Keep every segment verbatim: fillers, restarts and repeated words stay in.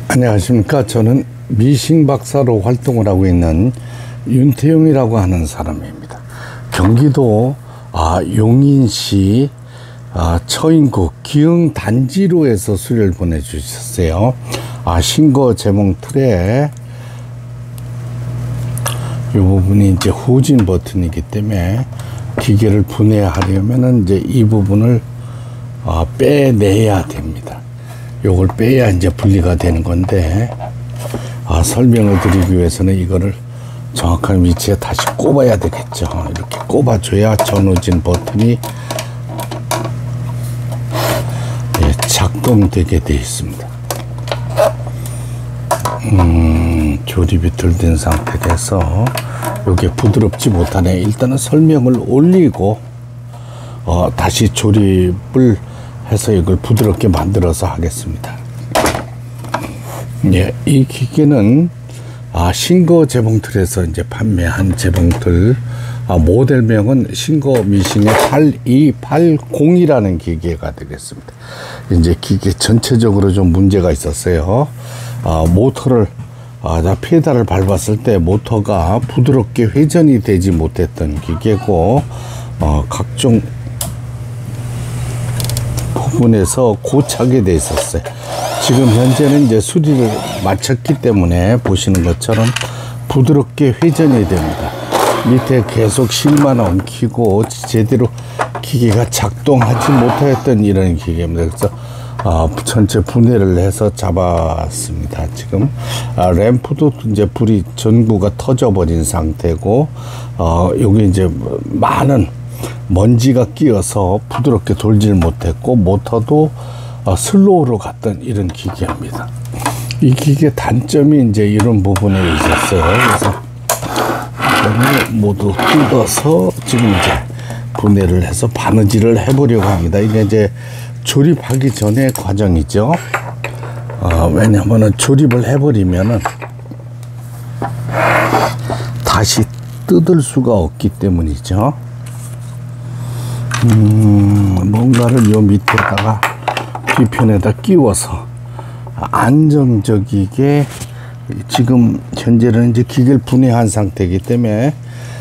안녕하십니까. 저는 미싱 박사로 활동을 하고 있는 윤태용이라고 하는 사람입니다. 경기도 아, 용인시 아, 처인구 기흥 단지로에서 수리를 보내주셨어요. 아, 신고 제목 틀에 이 부분이 이제 후진 버튼이기 때문에 기계를 분해하려면 이제 이 부분을 아, 빼내야 됩니다. 요걸 빼야 이제 분리가 되는 건데, 아, 설명을 드리기 위해서는 이거를 정확한 위치에 다시 꼽아야 되겠죠. 이렇게 꼽아줘야 전후진 버튼이 예, 작동되게 되어 있습니다. 음, 조립이 덜 된 상태에서 이게 부드럽지 못하네. 일단은 설명을 올리고 어, 다시 조립을 해서 이걸 부드럽게 만들어서 하겠습니다. 예, 이 기계는 아, 신거 재봉틀에서 이제 판매한 재봉틀, 아, 모델명은 신거 미싱의 팔이팔공이라는 기계가 되겠습니다. 이제 기계 전체적으로 좀 문제가 있었어요. 아, 모터를 아, 페달을 밟았을 때 모터가 부드럽게 회전이 되지 못했던 기계고, 어, 각종 부분에서 고착이 돼 있었어요. 지금 현재는 이제 수리를 마쳤기 때문에 보시는 것처럼 부드럽게 회전이 됩니다. 밑에 계속 실만 엉키고 제대로 기계가 작동하지 못했던 이런 기계입니다. 그래서 아, 전체 분해를 해서 잡았습니다. 지금 아, 램프도 이제 불이 전구가 터져버린 상태고, 어, 여기 이제 많은 먼지가 끼어서 부드럽게 돌질 못했고, 모터도 어, 슬로우로 갔던 이런 기계입니다. 이 기계 단점이 이제 이런 부분에 있었어요. 그래서 이거를 모두 뜯어서 지금 이제 분해를 해서 바느질을 해보려고 합니다. 이게 이제 조립하기 전의 과정이죠. 어, 왜냐면은 조립을 해버리면은 다시 뜯을 수가 없기 때문이죠. 음, 뭔가를 요 밑에다가 뒤편에다 끼워서 안정적이게, 지금 현재는 이제 기계를 분해한 상태이기 때문에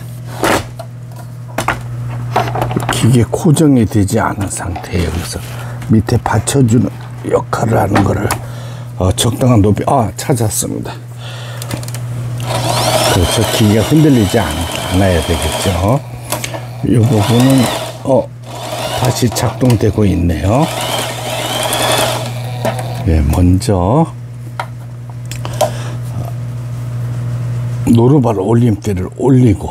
기계 고정이 되지 않은 상태예요. 그래서 밑에 받쳐주는 역할을 하는 거를 어, 적당한 높이, 아, 찾았습니다. 그렇죠. 기계가 흔들리지 않, 않아야 되겠죠. 이 부분은 어, 다시 작동되고 있네요. 예, 먼저 노루발 올림대를 올리고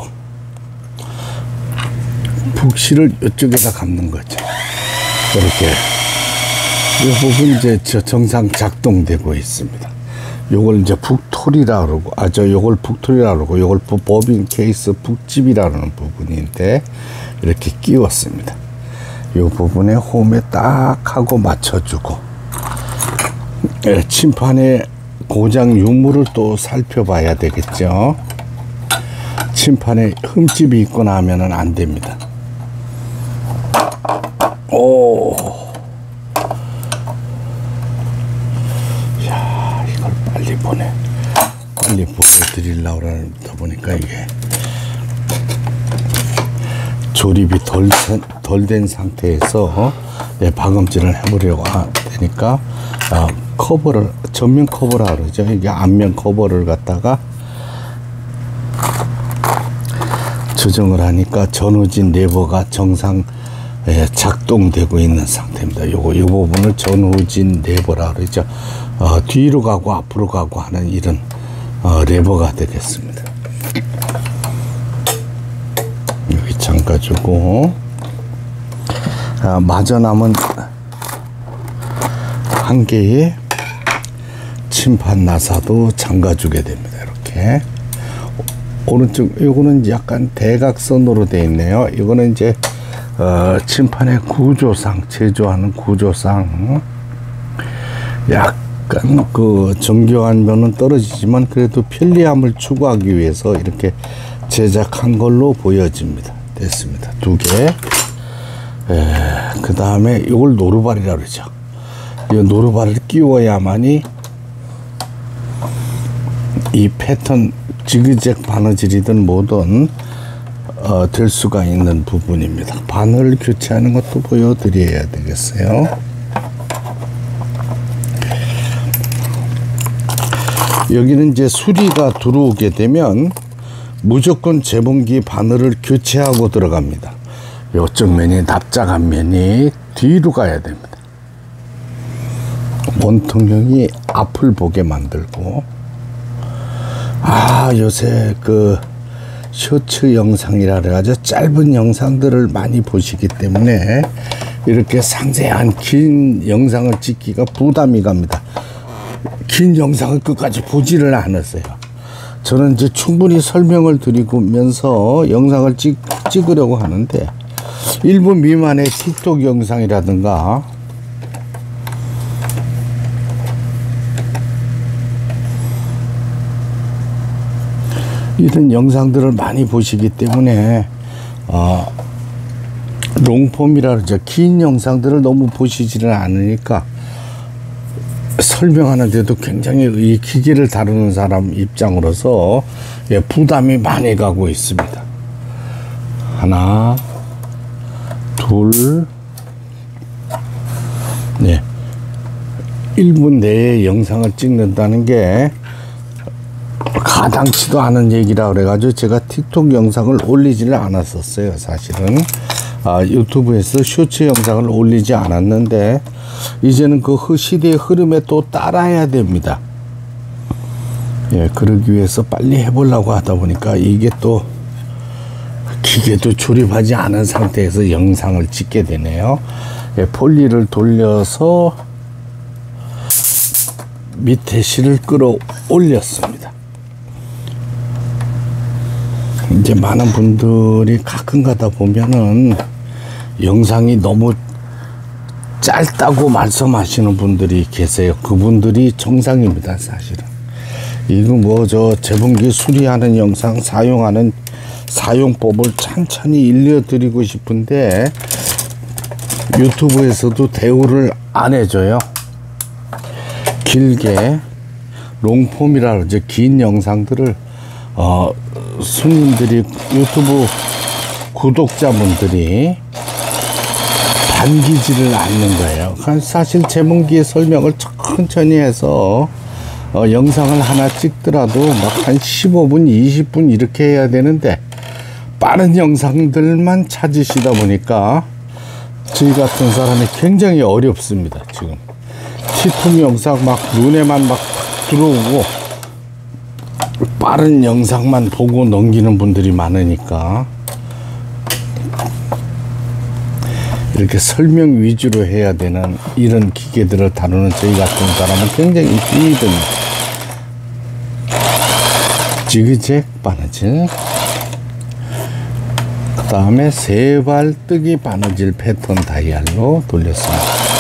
북실을 이쪽에다 감는 거죠. 이렇게 이 부분 이제 저 정상 작동되고 있습니다. 요걸 이제 북톨이라 그러고, 아, 저 요걸 북톨이라 그러고, 요걸 버빈 케이스 북집이라는 부분인데 이렇게 끼웠습니다. 요 부분에 홈에 딱 하고 맞춰주고, 예, 침판의 고장 유무를 또 살펴봐야 되겠죠. 침판에 흠집이 있거나 하면은 안 됩니다. 오, 야, 이걸 빨리 보내, 빨리 보여드리려고 그러다 보니까 이게 조립이 덜, 덜 된 상태에서 예, 박음질을 해보려고 하니까 아, 커버를, 전면 커버라 그러죠. 이게 앞면 커버를 갖다가 조정을 하니까 전후진 레버가 정상 예, 작동되고 있는 상태입니다. 요거, 이 부분을 전후진 레버라 그러죠. 어, 뒤로 가고 앞으로 가고 하는 이런 어, 레버가 되겠습니다. 여기 잠가주고, 아, 마저 남은 한 개의 침판 나사도 잠가주게 됩니다. 이렇게 오른쪽, 요거는 약간 대각선으로 되어 있네요. 이거는 이제 어, 침판의 구조상, 제조하는 구조상 약간 그 정교한 면은 떨어지지만 그래도 편리함을 추구하기 위해서 이렇게 제작한 걸로 보여집니다. 됐습니다. 두 개. 그 다음에 이걸 노루발이라고 그러죠. 이 노루발을 끼워야만이 이 패턴 지그재그 바느질이든 뭐든 어, 될 수가 있는 부분입니다. 바늘 교체하는 것도 보여드려야 되겠어요. 여기는 이제 수리가 들어오게 되면 무조건 재봉기 바늘을 교체하고 들어갑니다. 이쪽 면이 납작한 면이 뒤로 가야 됩니다. 원통형이 앞을 보게 만들고, 아 요새 그 쇼츠 영상이라 그래가지고 짧은 영상들을 많이 보시기 때문에 이렇게 상세한 긴 영상을 찍기가 부담이 갑니다. 긴 영상을 끝까지 보지를 않았어요. 저는 이제 충분히 설명을 드리면서 영상을 찍, 찍으려고 하는데 일 분 미만의 틱톡 영상이라든가 이런 영상들을 많이 보시기 때문에 어, 롱폼이라 그러죠. 긴 영상들을 너무 보시지를 않으니까 설명하는데도 굉장히 이 기계를 다루는 사람 입장으로서 예, 부담이 많이 가고 있습니다. 하나, 둘, 네. 일 분 내에 영상을 찍는다는 게 가당치도 않은 얘기라 그래가지고 제가 틱톡 영상을 올리지를 않았었어요. 사실은 아, 유튜브에서 쇼츠 영상을 올리지 않았는데 이제는 그 시대의 흐름에 또 따라야 됩니다. 예, 그러기 위해서 빨리 해보려고 하다 보니까 이게 또 기계도 조립하지 않은 상태에서 영상을 찍게 되네요. 예, 폴리를 돌려서 밑에 실을 끌어 올렸습니다. 이제 많은 분들이 가끔 가다 보면은 영상이 너무 짧다고 말씀하시는 분들이 계세요. 그분들이 정상입니다. 사실은 이거 뭐 저 재봉기 수리하는 영상 사용하는 사용법을 찬찬히 일러드리고 싶은데 유튜브에서도 대우를 안 해줘요. 길게 롱폼이라 그러죠. 긴 영상들을 어, 손님들이 유튜브 구독자분들이 반기지를 않는 거예요. 사실 재봉기의 설명을 천천히 해서 어, 영상을 하나 찍더라도 막 한 십오 분, 이십 분 이렇게 해야 되는데 빠른 영상들만 찾으시다 보니까 저희 같은 사람이 굉장히 어렵습니다. 지금 틱톡 영상 막 눈에만 막 들어오고 빠른 영상만 보고 넘기는 분들이 많으니까 이렇게 설명 위주로 해야 되는 이런 기계들을 다루는 저희 같은 사람은 굉장히 힘이 듭니다. 지그재그 바느질, 그 다음에 세발뜨기 바느질 패턴 다이얼로 돌렸습니다.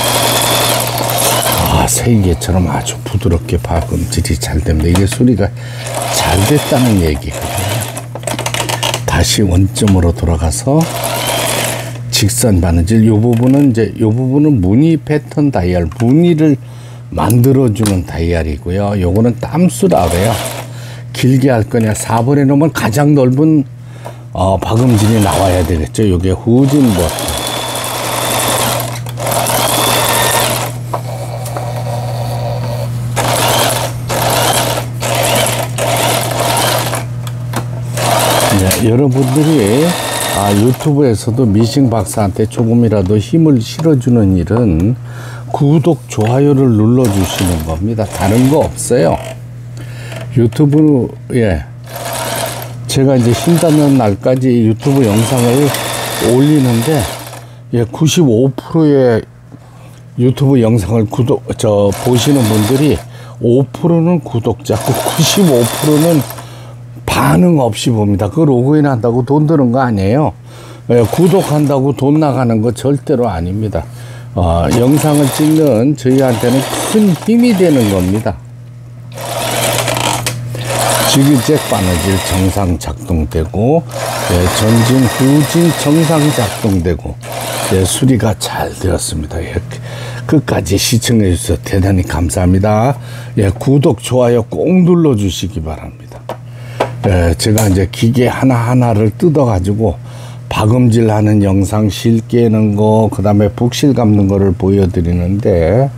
아, 세개처럼 아주 부드럽게 박음질이 잘 됩니다. 이게 소리가 잘 됐다는 얘기거든요. 다시 원점으로 돌아가서 직선 바느질, 이 부분은 이제 이 부분은 무늬 패턴 다이얼, 무늬를 만들어주는 다이얼이고요. 요거는 땀수라 그래요. 길게 할 거냐, 사 번에 놓으면 가장 넓은 어, 박음질이 나와야 되겠죠. 요게 후진 버튼. 네, 여러분들이 아, 유튜브에서도 미싱 박사한테 조금이라도 힘을 실어주는 일은 구독, 좋아요를 눌러주시는 겁니다. 다른 거 없어요. 유튜브에 제가 이제 힘닿는 날까지 유튜브 영상을 올리는데 예, 구십오 퍼센트의 유튜브 영상을 구독, 저, 보시는 분들이 오 퍼센트는 구독자고 구십오 퍼센트는 반응 없이 봅니다. 그 로그인 한다고 돈 드는 거 아니에요. 예, 구독한다고 돈 나가는 거 절대로 아닙니다. 어, 영상을 찍는 저희한테는 큰 힘이 되는 겁니다. 지그재그 바느질 정상 작동되고, 예, 전진, 후진 정상 작동되고, 예, 수리가 잘 되었습니다. 예, 끝까지 시청해 주셔서 대단히 감사합니다. 예, 구독, 좋아요 꼭 눌러 주시기 바랍니다. 예, 제가 이제 기계 하나하나를 뜯어 가지고 박음질 하는 영상, 실 깨는 거, 그 다음에 북실 감는 거를 보여드리는데,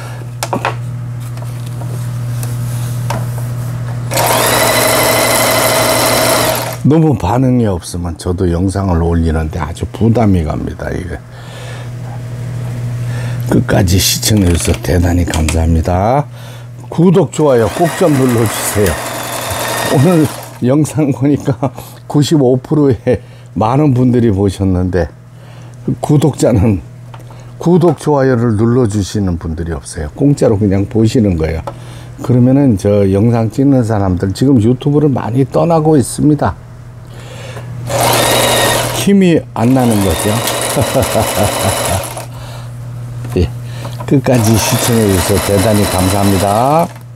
너무 반응이 없으면 저도 영상을 올리는데 아주 부담이 갑니다. 이게 끝까지 시청해 주셔서 대단히 감사합니다. 구독, 좋아요 꼭 좀 눌러주세요. 오늘 영상 보니까 구십오 퍼센트의 많은 분들이 보셨는데 구독자는 구독, 좋아요를 눌러주시는 분들이 없어요. 공짜로 그냥 보시는 거예요. 그러면은 저 영상 찍는 사람들 지금 유튜브를 많이 떠나고 있습니다. 힘이 안 나는 거죠. 예, 끝까지 시청해 주셔서 대단히 감사합니다.